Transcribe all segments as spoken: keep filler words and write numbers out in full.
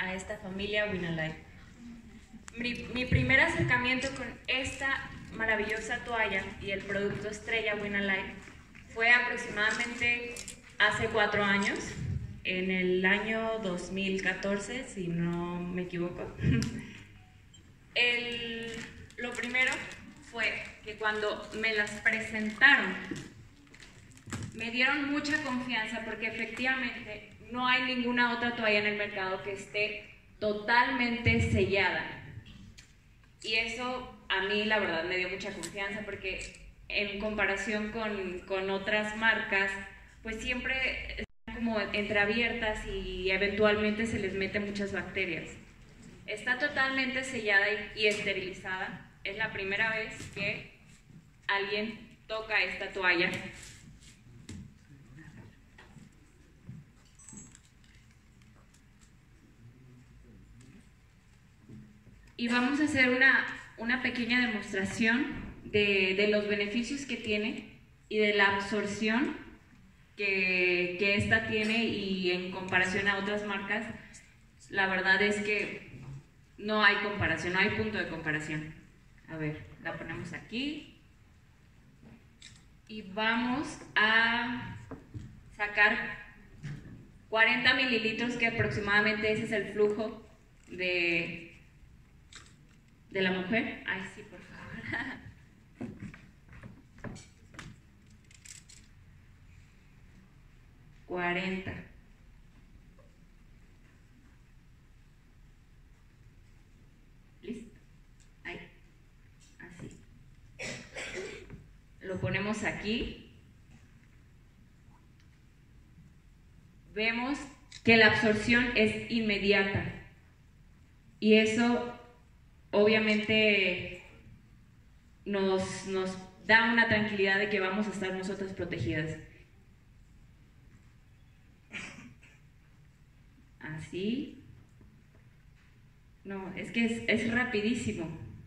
a esta familia Winalife. Mi, mi primer acercamiento con esta maravillosa toalla y el producto estrella Winalife fue aproximadamente hace cuatro años, en el año dos mil catorce, si no me equivoco. El, lo primero fue que cuando me las presentaron, me dieron mucha confianza porque efectivamente no hay ninguna otra toalla en el mercado que esté totalmente sellada. Y eso a mí la verdad me dio mucha confianza porque en comparación con, con otras marcas, pues siempre están como entreabiertas y eventualmente se les meten muchas bacterias. Está totalmente sellada y, y esterilizada. Es la primera vez que alguien toca esta toalla. Y vamos a hacer una, una pequeña demostración de, de los beneficios que tiene y de la absorción que, que esta tiene, y en comparación a otras marcas, la verdad es que no hay comparación, no hay punto de comparación. A ver, la ponemos aquí y vamos a sacar cuarenta mililitros, que aproximadamente ese es el flujo de... ¿De la mujer? Ay, sí, por favor. cuarenta. ¿Listo? Ahí. Así. Lo ponemos aquí. Vemos que la absorción es inmediata. Y eso obviamente nos, nos da una tranquilidad de que vamos a estar nosotras protegidas. Así. No, es que es, es rapidísimo.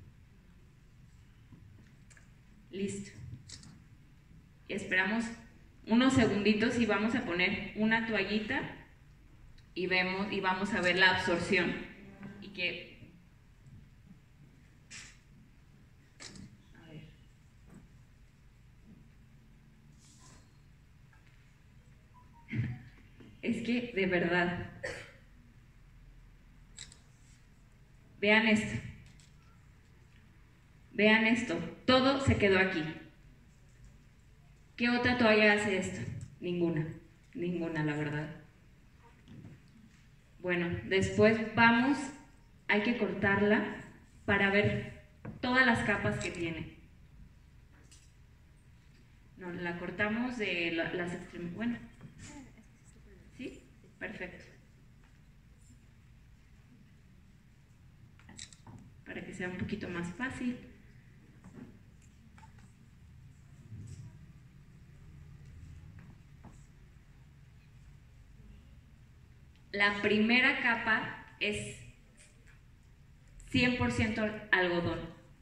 Listo. Y esperamos unos segunditos y vamos a poner una toallita y vemos y vamos a ver la absorción. Y que es que, de verdad, vean esto, vean esto, todo se quedó aquí. ¿Qué otra toalla hace esto? Ninguna, ninguna, la verdad. Bueno, después vamos, hay que cortarla para ver todas las capas que tiene. No, la cortamos de la, las extremidades, bueno. ¿Sí? Perfecto. Para que sea un poquito más fácil. La primera capa es cien por ciento algodón.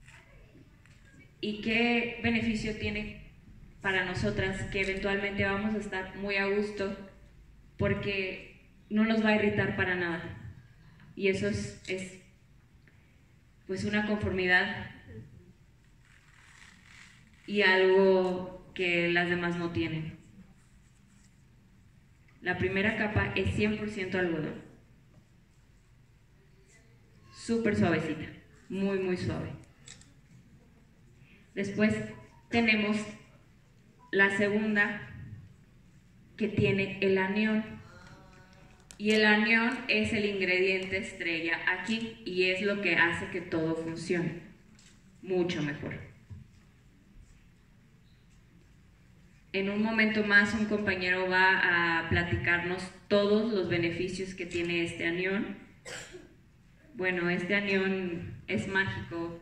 ¿Y qué beneficio tiene para nosotras? Que eventualmente vamos a estar muy a gusto, porque no nos va a irritar para nada. Y eso es, es pues una conformidad y algo que las demás no tienen. La primera capa es cien por ciento algodón. Súper suavecita, muy muy suave. Después tenemos la segunda, que tiene el anión. Y el anión es el ingrediente estrella aquí y es lo que hace que todo funcione mucho mejor. En un momento más un compañero va a platicarnos todos los beneficios que tiene este anión. Bueno, este anión es mágico.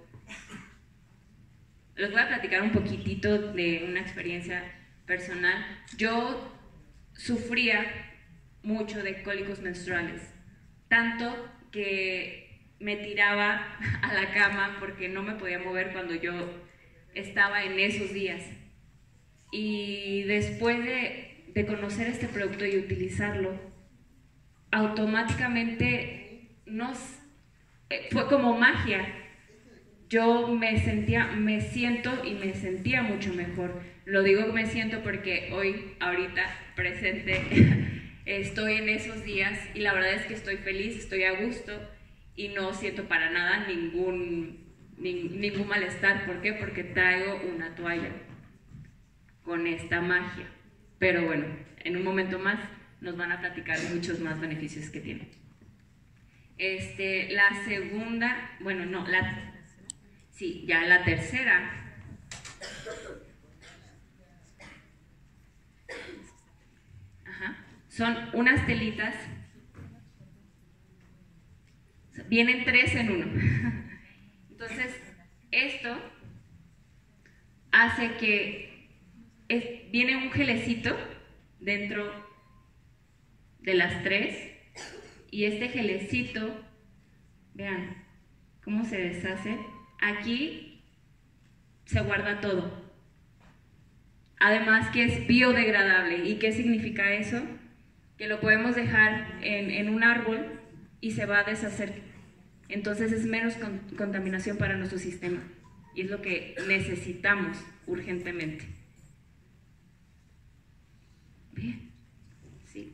Les voy a platicar un poquitito de una experiencia personal. Yo sufría mucho de cólicos menstruales, tanto que me tiraba a la cama porque no me podía mover cuando yo estaba en esos días. Y después de, de conocer este producto y utilizarlo, automáticamente nos, fue como magia. Yo me sentía, me siento y me sentía mucho mejor. Lo digo que me siento porque hoy, ahorita, presente, estoy en esos días y la verdad es que estoy feliz, estoy a gusto y no siento para nada ningún, ni, ningún malestar. ¿Por qué? Porque traigo una toalla con esta magia. Pero bueno, en un momento más nos van a platicar muchos más beneficios que tiene. Este, la segunda, bueno, no, la, sí, ya la tercera. Ajá, son unas telitas, vienen tres en uno. Entonces, esto hace que es, viene un gelecito dentro de las tres y este gelecito, vean cómo se deshace. Aquí se guarda todo. Además que es biodegradable. ¿Y qué significa eso? Que lo podemos dejar en, en un árbol y se va a deshacer. Entonces es menos con, contaminación para nuestro sistema. Y es lo que necesitamos urgentemente. Bien. Sí.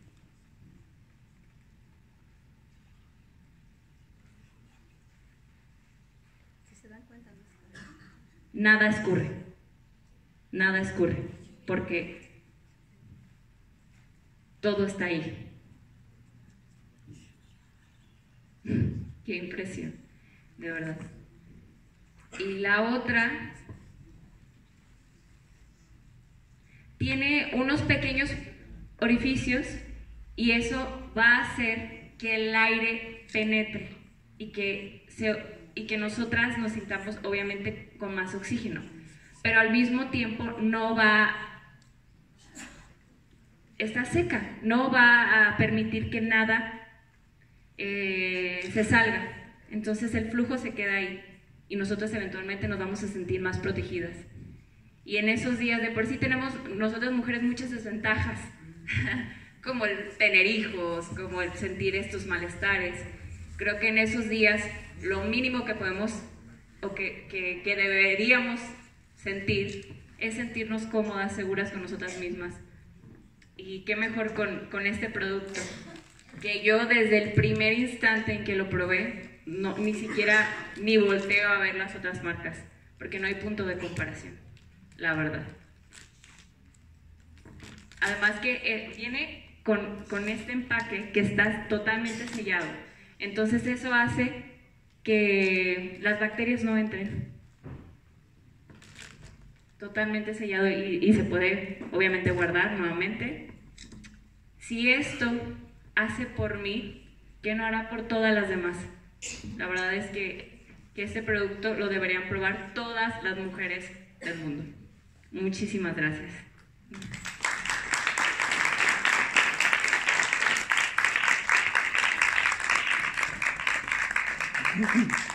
Si se dan cuenta, no escurre. Nada escurre. Nada escurre. Porque todo está ahí. Qué impresión, de verdad. Y la otra tiene unos pequeños orificios y eso va a hacer que el aire penetre y que, se, y que nosotras nos sintamos obviamente con más oxígeno, pero al mismo tiempo no va, está seca, no va a permitir que nada eh, se salga. Entonces el flujo se queda ahí y nosotros eventualmente nos vamos a sentir más protegidas. Y en esos días, de por sí tenemos nosotras mujeres muchas desventajas, como el tener hijos, como el sentir estos malestares. Creo que en esos días lo mínimo que podemos o que, que, que deberíamos sentir es sentirnos cómodas, seguras con nosotras mismas. Y qué mejor con, con este producto, que yo desde el primer instante en que lo probé, no, ni siquiera ni volteo a ver las otras marcas, porque no hay punto de comparación, la verdad. Además que eh, viene con, con este empaque que está totalmente sellado, entonces eso hace que las bacterias no entren. Totalmente sellado y, y se puede obviamente guardar nuevamente. Si esto hace por mí, ¿qué no hará por todas las demás? La verdad es que, que este producto lo deberían probar todas las mujeres del mundo. Muchísimas gracias. Thank you.